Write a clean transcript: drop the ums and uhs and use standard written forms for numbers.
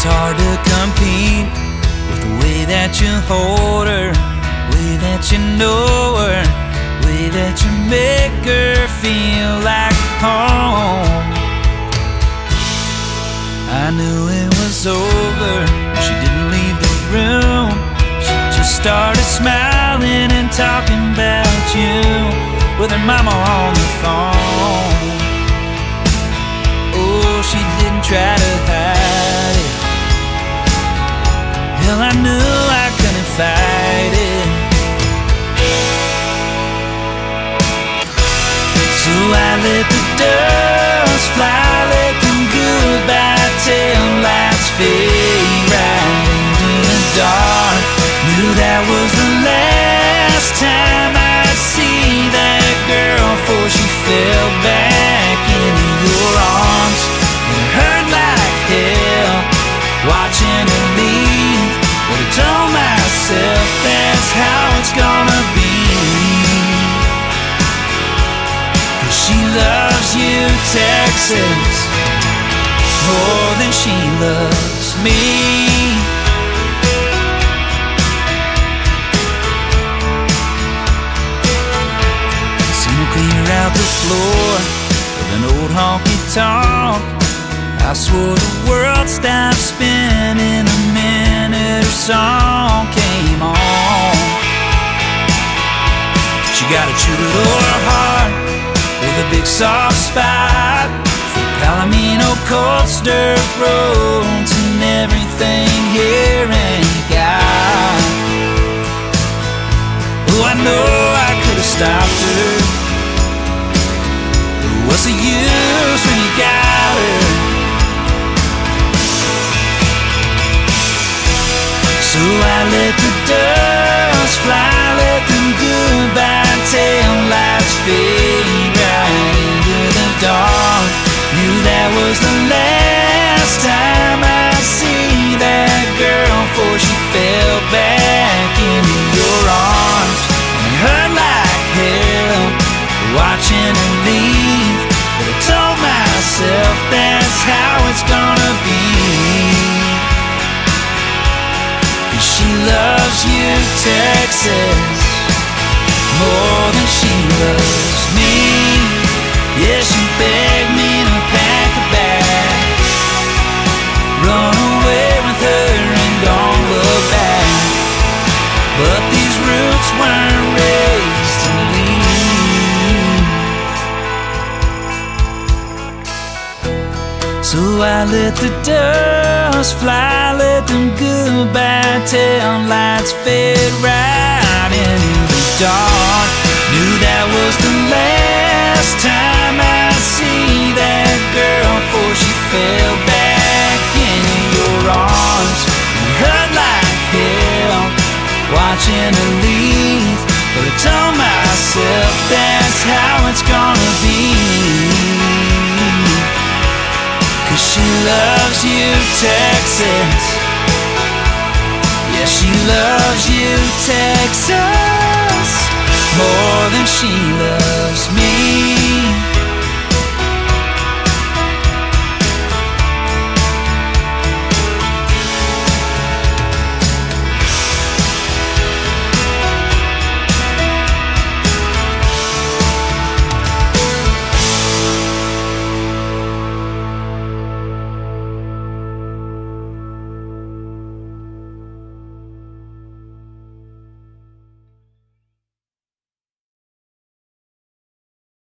It's hard to compete with the way that you hold her, way that you know her, way that you make her feel like home. I knew it was over when she didn't leave the room. She just started smiling and talking about you with her mama on the phone. Oh, she didn't try to hide it. Hell, I knew I couldn't fight it. So I let the dust fly, let them goodbye tail lights fade right into the dark. Knew that was the last time I'd see that girl before she fell back into your arms. It hurt like hell watching her leave, but I told myself that's how it's gonna be. 'Cause she loves you, Texas, more than she loves me. Seen her clear out the floor with an old honky-tonk. I swore the world stopped spinning the minute her song came on. She got a true little heart with a big soft spot for Palomino, cold dirt roads, and everything here ain't got. Oh, I know I could have stopped her, but what's the use when you got her? So I let the dust fly, let them goodbye tail lights fade right into the dark. Knew that was the last time I'd see that girl before she fell back into your arms. And it hurt like hell watching her leave, but I told myself that's how it's gonna be. She loves you, Texas, more than she loves me. Yeah, she begged me to pack a bag, run away with her and don't look back. But these roots weren't raised to leave. So I let the dust fly, let them goodbye tail lights fade right into the dark. Knew that was the last time I'd see that girl before she fell back into your arms. It hurt like hell watching her leave, but I told myself that's how it's gonna be. 'Cause she loves you, Texas. Yeah, she loves you, Texas, more than she loves me.